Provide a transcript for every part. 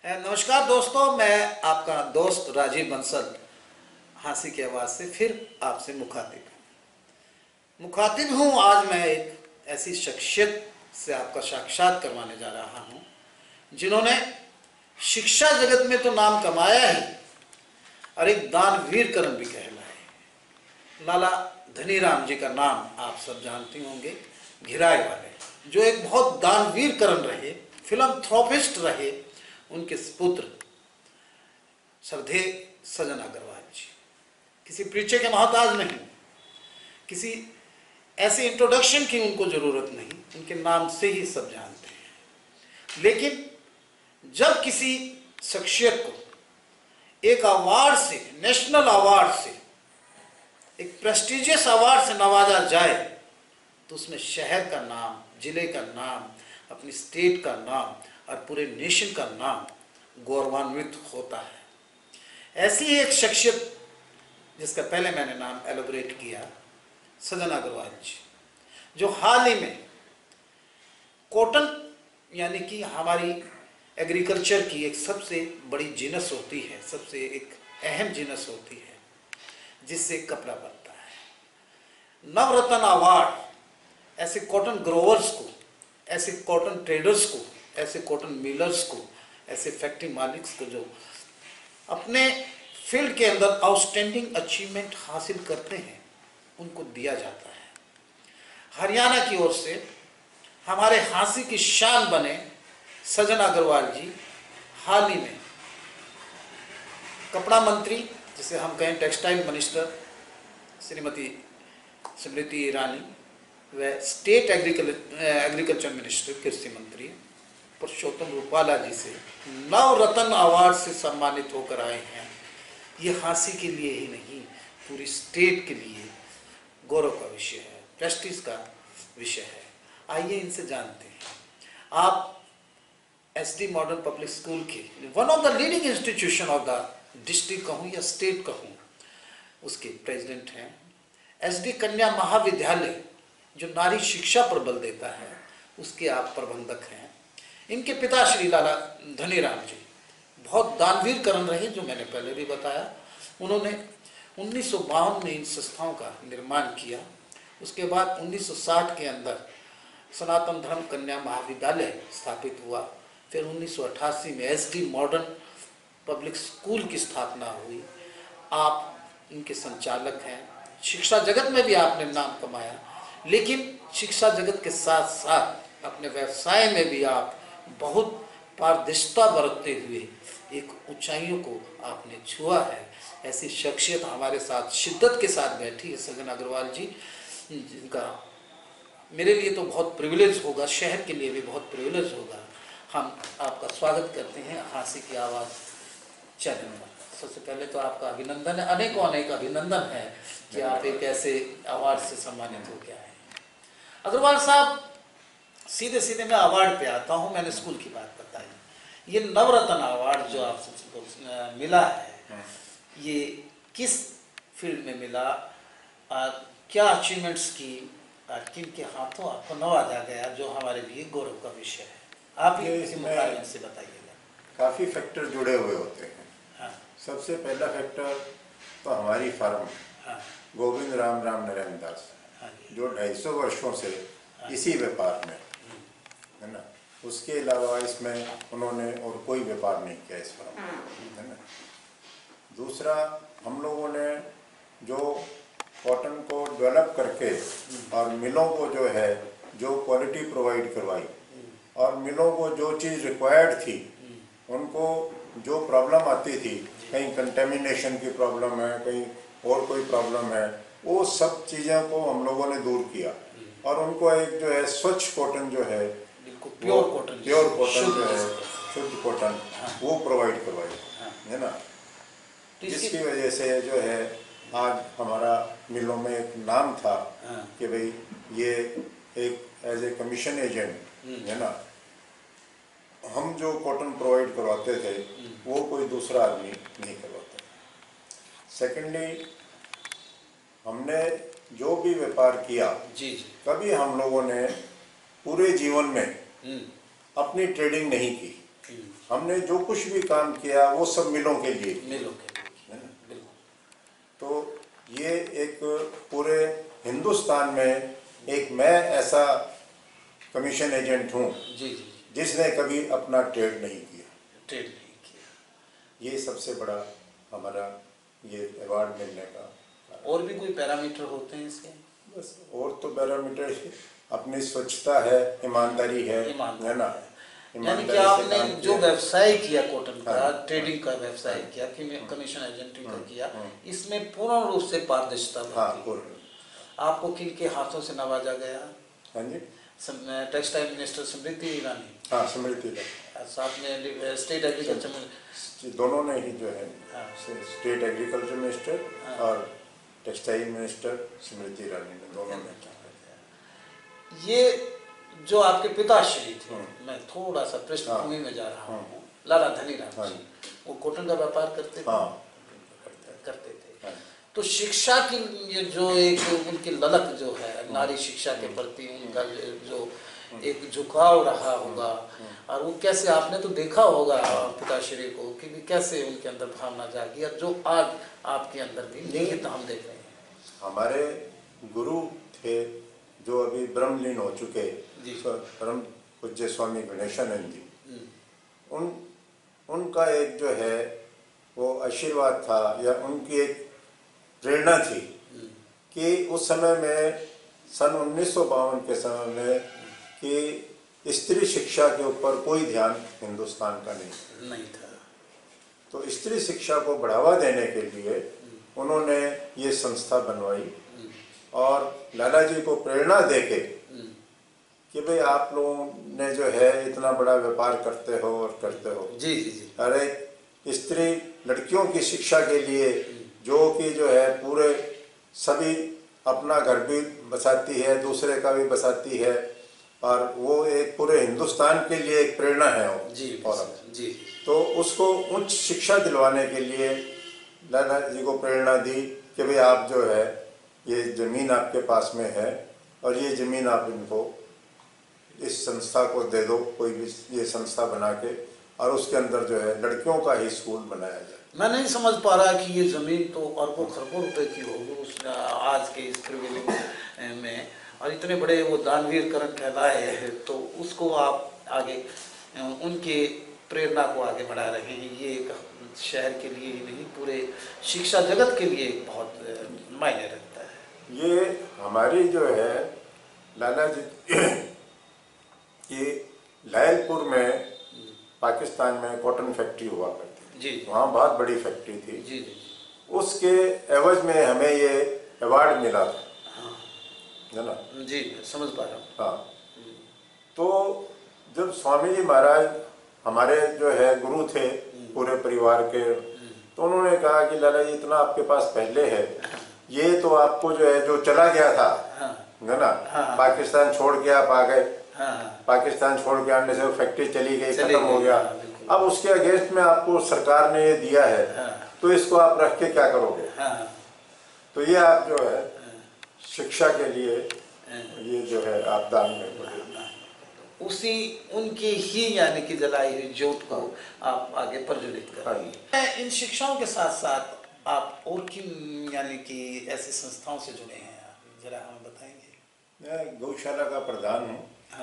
नमस्कार दोस्तों, मैं आपका दोस्त राजीव बंसल हांसी की आवाज़ से फिर आपसे मुखातिब हूँ। आज मैं एक ऐसी शख्सियत से आपका साक्षात करवाने जा रहा हूँ जिन्होंने शिक्षा जगत में तो नाम कमाया ही और एक दानवीर कर्म भी कहलाए। लाला धनीराम जी का नाम आप सब जानते होंगे, घिराए वाले, जो एक बहुत दानवीर कर्म रहे, फिलंथ्रोपिस्ट रहे। उनके पुत्र श्रद्धेय सजन अग्रवाल जी किसी परिचय के मोहताज नहीं, किसी ऐसे इंट्रोडक्शन की उनको जरूरत नहीं, उनके नाम से ही सब जानते हैं। लेकिन जब किसी शख्सियत को एक अवार्ड से, नेशनल अवार्ड से, एक प्रेस्टिजियस अवार्ड से नवाजा जाए तो उसमें शहर का नाम, जिले का नाम, अपनी स्टेट का नाम और पूरे नेशन का नाम गौरवान्वित होता है। ऐसी ही एक शख्सियत जिसका पहले मैंने नाम एलोबरेट किया, सजन अग्रवाल जी, जो हाल ही में कॉटन यानी कि हमारी एग्रीकल्चर की एक सबसे बड़ी जिनस होती है, सबसे एक अहम जिनस होती है जिससे कपड़ा बनता है। नवरत्न अवार्ड ऐसे कॉटन ग्रोवर्स को, ऐसे कॉटन ट्रेडर्स को, ऐसे कॉटन मिलर्स को, ऐसे फैक्ट्री मालिक्स को जो अपने फील्ड के अंदर आउटस्टैंडिंग अचीवमेंट हासिल करते हैं, उनको दिया जाता है। हरियाणा की ओर से हमारे हांसी की शान बने सजन अग्रवाल जी हाल ही में कपड़ा मंत्री, जिसे हम कहें टेक्सटाइल मिनिस्टर श्रीमती स्मृति ईरानी व स्टेट एग्रीकल्चर मिनिस्टर कृषि मंत्री पुरुषोत्तम रूपाला जी से नवरत्न अवार्ड से सम्मानित होकर आए हैं। ये हांसी के लिए ही नहीं, पूरी स्टेट के लिए गौरव का विषय है, प्रेस्टीज का विषय है। आइए इनसे जानते हैं। आप एसडी मॉडर्न पब्लिक स्कूल के one of the leading institution of the district कहूँ या स्टेट कहूँ, उसके प्रेसिडेंट हैं। एसडी कन्या महाविद्यालय जो नारी शिक्षा पर बल देता है, उसके आप प्रबंधक हैं। इनके पिता श्री लाला धनीराम जी बहुत दानवीर कर्म रहे, जो मैंने पहले भी बताया। उन्होंने 1952 में इन संस्थाओं का निर्माण किया। उसके बाद 1960 के अंदर सनातन धर्म कन्या महाविद्यालय स्थापित हुआ। फिर 1988 में एसडी मॉडर्न पब्लिक स्कूल की स्थापना हुई। आप इनके संचालक हैं। शिक्षा जगत में भी आपने नाम कमाया, लेकिन शिक्षा जगत के साथ साथ अपने व्यवसाय में भी आप बहुत पारदर्शिता बरतते हुए एक ऊंचाइयों को आपने छुआ है। ऐसी शख्सियत हमारे साथ शिद्दत के साथ बैठी है सजन अग्रवाल जी, जिनका मेरे लिए तो बहुत प्रिविलेज होगा, शहर के लिए भी बहुत प्रिविलेज होगा। हम आपका स्वागत करते हैं हांसी की आवाज़ चैनल में। सबसे पहले तो आपका अभिनंदन है, अनेकों अनेक अभिनंदन है कि आप एक ऐसे अवार्ड से सम्मानित हो गया है। अग्रवाल साहब, सीधे सीधे मैं अवार्ड पे आता हूँ। मैंने स्कूल की बात बताई। ये नवरत्न अवार्ड जो आपको मिला है, ये किस फील्ड में मिला और क्या अचीवमेंट्स की और किन के हाथों आपको नवाजा गया, जो हमारे लिए गौरव का विषय है? आप ये इसी मुकाबले से बताइएगा। काफ़ी फैक्टर जुड़े हुए होते हैं। हाँ। सबसे पहला फैक्टर तो हमारी फर्म, हाँ, गोविंद राम नारायण दास, हाँ, जो 250 वर्षों से, हाँ, इसी व्यापार में है ना। उसके अलावा इसमें उन्होंने और कोई व्यापार नहीं किया इस फर्म में, है ना। दूसरा, हम लोगों ने जो कॉटन को डेवलप करके और मिलों को जो है जो क्वालिटी प्रोवाइड करवाई और मिलों को जो चीज़ रिक्वायर्ड थी, उनको जो प्रॉब्लम आती थी, कहीं कंटेमिनेशन की प्रॉब्लम है, कहीं और कोई प्रॉब्लम है, वो सब चीज़ों को हम लोगों ने दूर किया और उनको एक जो है स्वच्छ कॉटन जो है, प्योर कॉटन जो है, शुद्ध कॉटन, वो प्रोवाइड करवाई, है ना। जिसकी वजह से जो है आज हमारा मिलों में एक नाम था कि भाई ये एक एज ए कमीशन एजेंट, है ना, हम जो कॉटन प्रोवाइड करवाते थे वो कोई दूसरा आदमी नहीं करवाता। सेकेंडली, हमने जो भी व्यापार किया, जी, कभी हम लोगों ने पूरे जीवन में अपनी ट्रेडिंग नहीं की। हमने जो कुछ भी काम किया वो सब मिलों के लिए, मिलों के लिए, है ना। बिल्कुल। तो ये एक पूरे हिंदुस्तान में एक मैं ऐसा कमीशन एजेंट हूँ जी जी, जिसने कभी अपना ट्रेड नहीं किया। ट्रेड नहीं किया। ये सबसे बड़ा हमारा ये अवार्ड मिलने का कारण। और भी कोई पैरामीटर होते हैं इसके? बस और तो पैरामीटर अपनी स्वच्छता है, ईमानदारी है ना। यानी कि आपने जो व्यवसाय किया कॉटन का, हाँ, ट्रेडिंग का व्यवसाय किया, कमीशन एजेंटिंग का किया, इसमें पूर्ण रूप से पारदर्शिता बरती। आपको किन के हाथों से नवाजा गया? हाँ जी, टेक्सटाइल मिनिस्टर स्मृति ईरानी, हाँ स्मृति ईरानी, साथ में स्टेट एग्रीकल्चर, दोनों ने ही जो है स्टेट एग्रीकल्चर मिनिस्टर और टेक्सटाइल मिनिस्टर स्मृति ईरानी ने दोनों ने किया। ये जो आपके पिताश्री थे, मैं थोड़ा सा पृष्ठभूमि में जा रहा हूँ, लाला धनीराम जी, वो कॉटन का व्यापार करते थे, करते थे। तो शिक्षा की ये जो एक उनकी ललक जो है नारी शिक्षा के प्रति, उनका जो एक झुकाव रहा होगा, और वो कैसे आपने तो देखा होगा पिताश्री को कि कैसे उनके अंदर भावना जागी, और जो आज आपके अंदर भी निहित हम देख रहे हैं। हमारे गुरु थे जो अभी ब्रह्मलीन हो चुके, परम पूज्य स्वामी गणेशानंद जी, उनका एक जो है वो आशीर्वाद था या उनकी एक प्रेरणा थी कि उस समय में सन 1952 के समय में कि स्त्री शिक्षा के ऊपर कोई ध्यान हिंदुस्तान का नहीं था। तो स्त्री शिक्षा को बढ़ावा देने के लिए उन्होंने ये संस्था बनवाई और लाला जी को प्रेरणा देके कि भाई आप लोगों ने जो है इतना बड़ा व्यापार करते हो और करते हो, जी जी जी, अरे स्त्री लड़कियों की शिक्षा के लिए जो कि जो है पूरे सभी अपना घर भी बसाती है, दूसरे का भी बसाती है, और वो एक पूरे हिंदुस्तान के लिए एक प्रेरणा है वो जी औरत जी। तो उसको उच्च शिक्षा दिलवाने के लिए लाला जी को प्रेरणा दी कि भाई आप जो है ये ज़मीन आपके पास में है और ये ज़मीन आप इनको इस संस्था को दे दो, कोई भी ये संस्था बना के, और उसके अंदर जो है लड़कियों का ही स्कूल बनाया जाए। मैं नहीं समझ पा रहा कि ये ज़मीन तो अरबों खरबों रुपए की होगी उस आज के इस प्रिविलेज में, और इतने बड़े वो दानवीर करण कहलाए हैं, तो उसको आप आगे उनके प्रेरणा को आगे बढ़ा रहे हैं। ये एक शहर के लिए ही नहीं, पूरे शिक्षा जगत के लिए बहुत मायने रखता है। ये हमारी जो है लाला जी ये लायलपुर में पाकिस्तान में कॉटन फैक्ट्री हुआ करती जी, वहाँ बहुत बड़ी फैक्ट्री थी जी जी, उसके एवज में हमें ये अवार्ड मिला था, है ना। जी समझ पा रहा हूँ। हाँ, तो जब स्वामी जी महाराज हमारे जो है गुरु थे पूरे परिवार के, तो उन्होंने कहा कि लाला जी इतना आपके पास पहले है, ये तो आपको जो है जो चला गया था, है ना, पाकिस्तान छोड़ के आप आ गए, पाकिस्तान छोड़ के आने से वो फैक्ट्री चली गई, खत्म हो गया, अब उसके अगेंस्ट में आपको सरकार ने ये दिया है, तो इसको आप रख के क्या करोगे। तो ये आप जो है शिक्षा के लिए ये जो है आप दान में उसी उनकी ही यानी कि जलाई हुई ज्योत को आप आगे प्रज्वलित करेंगे। इन शिक्षाओं के साथ साथ आप और किन यानी कि ऐसी संस्थाओं से जुड़े हैं, जरा हमें बताएंगे। मैं गौशाला का प्रधान हूँ,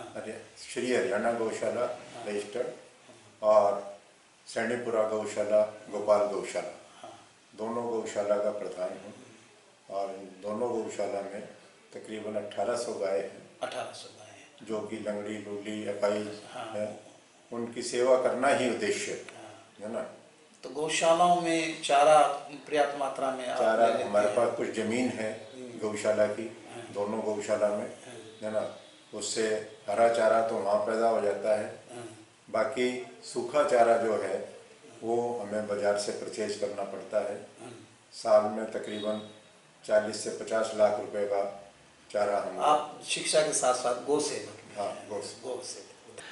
श्री हरियाणा गौशाला रजिस्टर्ड, और सैनीपुरा गौशाला, गोपाल गौशाला, दोनों गौशाला का प्रधान हूँ, और इन दोनों गौशाला में तकरीबन 1800 गाय हैं, 1800 गाय जो कि लंगड़ी, लूली, अपाई है, उनकी सेवा करना ही उद्देश्य है ना। तो गौशालाओं में चारा पर्याप्त मात्रा में चारा हमारे पास कुछ जमीन है गौशाला की, दोनों गौशाला में, है ना, उससे हरा चारा तो वहाँ पैदा हो जाता है, बाकी सूखा चारा जो है वो हमें बाजार से परचेज करना पड़ता है। साल में तकरीबन 40 से 50 लाख रुपए का चारा हम। आप शिक्षा के साथ साथ गौ सेवक। हाँ, गौ सेवक।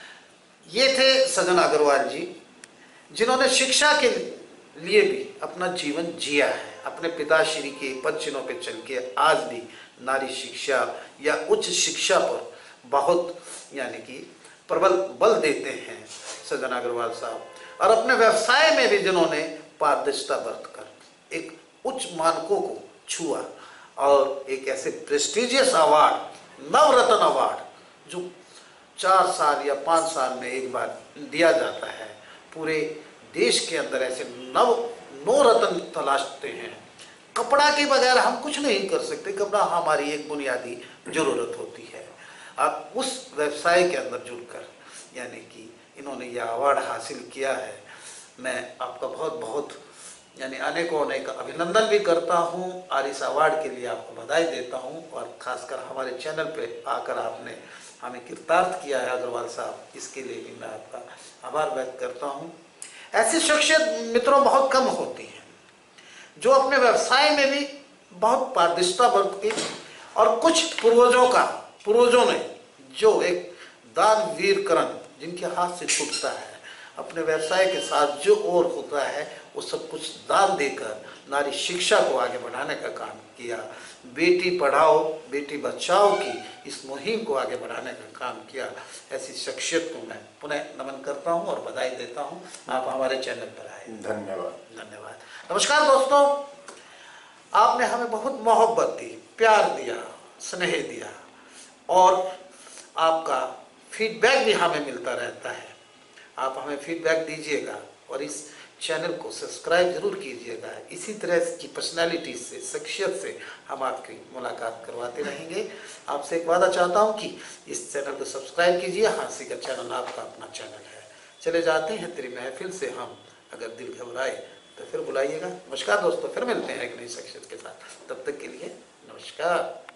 ये थे सजन अग्रवाल जी, जिन्होंने शिक्षा के लिए भी अपना जीवन जिया है। अपने पिताश्री के पद चिन्हों पर चल के आज भी नारी शिक्षा या उच्च शिक्षा पर बहुत यानी कि प्रबल बल देते हैं सज्जन अग्रवाल साहब, और अपने व्यवसाय में भी जिन्होंने पारदर्शिता बरतकर एक उच्च मानकों को छुआ और एक ऐसे प्रेस्टिजियस अवार्ड, नवरत्न अवार्ड, जो 4 साल या 5 साल में एक बार दिया जाता है, पूरे देश के अंदर ऐसे नौ रत्न तलाशते हैं। कपड़ा के बगैर हम कुछ नहीं कर सकते, कपड़ा हमारी एक बुनियादी जरूरत होती है। अब उस व्यवसाय के अंदर जुड़कर यानी कि इन्होंने यह अवार्ड हासिल किया है, मैं आपका बहुत बहुत यानी अनेकों अनेक अभिनंदन भी करता हूं और इस अवार्ड के लिए आपको बधाई देता हूं। और खासकर हमारे चैनल पे आकर आपने हमें कृतार्थ किया है अग्रवाल साहब, इसके लिए भी मैं आपका आभार व्यक्त करता हूं। ऐसी शख्सियत मित्रों बहुत कम होती हैं जो अपने व्यवसाय में भी बहुत पारदर्शिता बरतती, और कुछ पूर्वजों ने जो एक दानवीर करण जिनके हाथ से छूटता है, अपने व्यवसाय के साथ जो और होता है वो सब कुछ दान देकर नारी शिक्षा को आगे बढ़ाने का काम किया, बेटी पढ़ाओ बेटी बचाओ की इस मुहिम को आगे बढ़ाने का काम किया। ऐसी शख्सियत को मैं पुनः नमन करता हूं और बधाई देता हूं। आप हमारे चैनल पर आए, धन्यवाद। नमस्कार दोस्तों, आपने हमें बहुत मोहब्बत दी, प्यार दिया, स्नेह दिया, और आपका फीडबैक भी हमें मिलता रहता है। आप हमें फीडबैक दीजिएगा और इस चैनल को सब्सक्राइब जरूर कीजिएगा। इसी तरह की पर्सनालिटी से, शख्सियत से हम आपकी मुलाकात करवाते रहेंगे। आपसे एक वादा चाहता हूं कि इस चैनल को सब्सक्राइब कीजिए। हांसी का चैनल आपका अपना चैनल है। चले जाते हैं तेरी महफिल से हम, अगर दिल घबराए तो फिर बुलाइएगा। नमस्कार दोस्तों, फिर मिलते हैं एक नई शख्सियत के साथ। तब तक के लिए नमस्कार।